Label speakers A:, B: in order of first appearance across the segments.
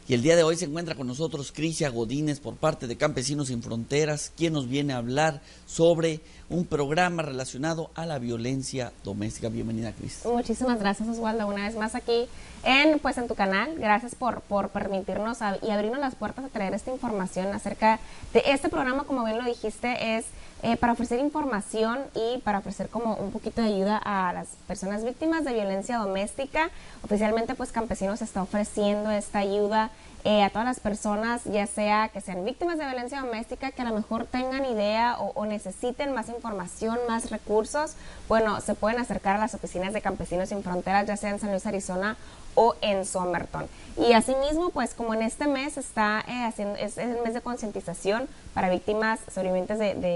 A: Y el día de hoy se encuentra con nosotros Crisia Godínez por parte de Campesinos Sin Fronteras, quien nos viene a hablar sobre un programa relacionado a la violencia doméstica. Bienvenida, Cris.
B: Muchísimas gracias, Oswaldo, una vez más aquí en tu canal. Gracias por permitirnos y abrirnos las puertas a traer esta información acerca de este programa. Como bien lo dijiste, es para ofrecer información y para ofrecer como un poquito de ayuda a las personas víctimas de violencia doméstica. Oficialmente, pues Campesinos está ofreciendo esta ayuda a todas las personas, ya sea que sean víctimas de violencia doméstica, que a lo mejor tengan idea o necesiten más información, más recursos. Bueno, se pueden acercar a las oficinas de Campesinos Sin Fronteras, ya sea en San Luis, Arizona o en Somerton. Y asimismo, pues como en este mes es el mes de concientización para víctimas sobrevivientes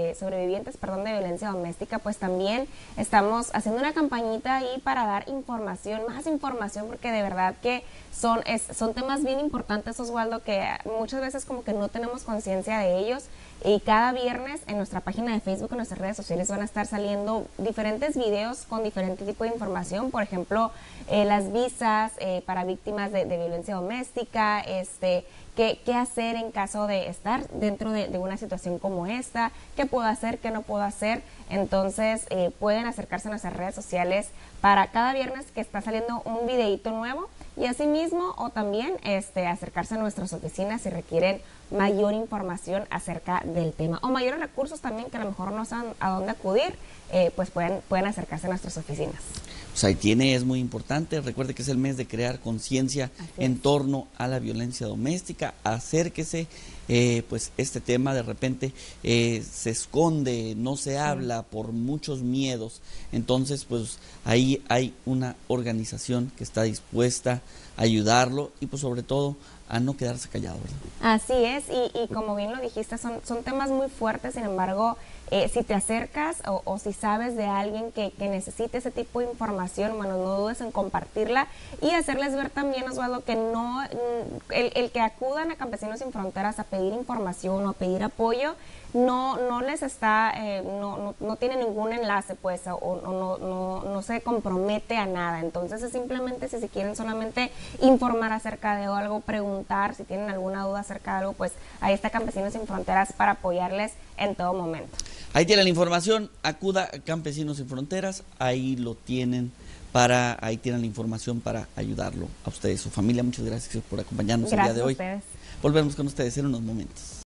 B: de violencia doméstica, pues también estamos haciendo una campañita ahí para dar información, más información, porque de verdad que son temas bien importantes, Oswaldo, que muchas veces como que no tenemos conciencia de ellos. Y cada viernes en nuestra página de Facebook, en nuestras redes sociales, van a estar saliendo diferentes videos con diferente tipo de información. Por ejemplo, las visas para víctimas de violencia doméstica, qué hacer en caso de estar dentro de una situación como esta, qué puedo hacer, qué no puedo hacer. Entonces pueden acercarse a nuestras redes sociales para cada viernes que está saliendo un videíto nuevo, y asimismo o también acercarse a nuestras oficinas si requieren mayor información acerca del tema o mayores recursos también, que a lo mejor no saben a dónde acudir, pues pueden acercarse a nuestras oficinas.
A: Pues ahí es muy importante. Recuerde que es el mes de crear conciencia en torno a la violencia doméstica. Acérquese, pues este tema de repente se esconde, no se habla por muchos miedos. Entonces, pues ahí hay una organización que está dispuesta a ayudarlo y pues sobre todo a no quedarse callado, ¿verdad?
B: Así es, y como bien lo dijiste, son temas muy fuertes. Sin embargo, si te acercas o si sabes de alguien que necesite ese tipo de información, bueno, no dudes en compartirla y hacerles ver también, Oswaldo, que no el que acudan a Campesinos Sin Fronteras a pedir información o a pedir apoyo no les está no tiene ningún enlace, pues, o no se compromete a nada. Entonces es simplemente si quieren solamente informar acerca de algo, preguntar si tienen alguna duda acerca de algo, pues ahí está Campesinos Sin Fronteras para apoyarles en todo momento.
A: Ahí tienen la información, acuda a Campesinos Sin Fronteras, ahí lo tienen, ahí tienen la información para ayudarlo a ustedes, su familia. Muchas gracias por acompañarnos el día de hoy.
B: Gracias a ustedes.
A: Volvemos con ustedes en unos momentos.